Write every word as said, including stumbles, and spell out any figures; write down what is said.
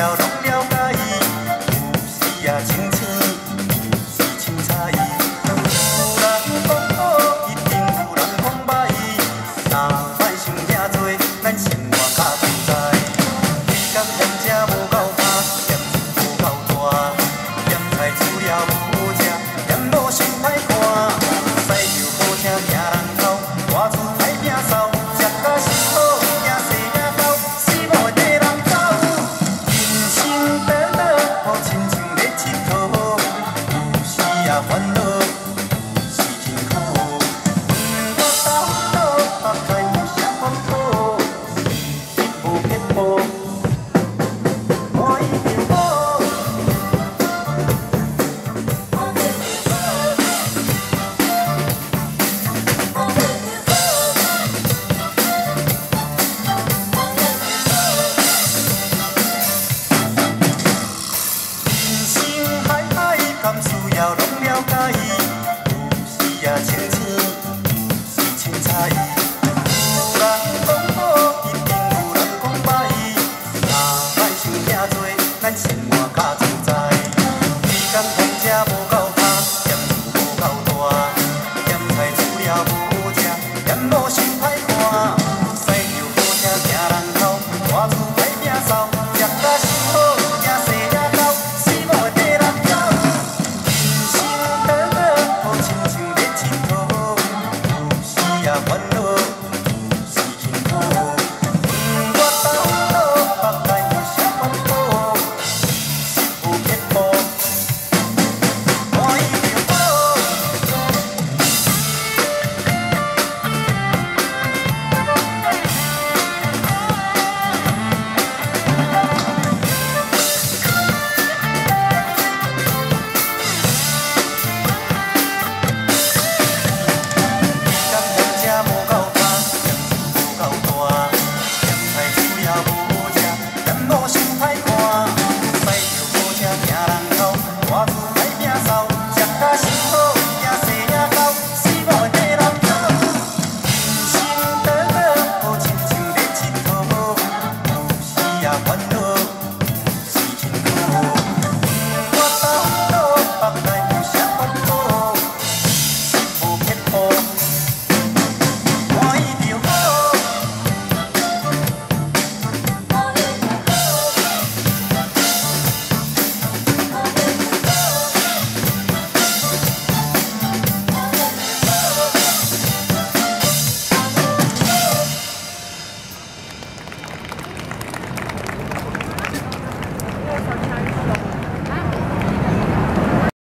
了拢了解，有时也清醒，有时凊彩。有人讲好，一定有人讲歹，若莫想遐多，咱生活较自在。你讲嫌这无够拍，嫌厝无够大，嫌菜煮了无好食，嫌某心歹看。驶着好车行人头，大厝歹摒扫，食甲是好，惊细领狗，死某会跟人走。人生短短，好亲像咧佚佗，有时也烦恼。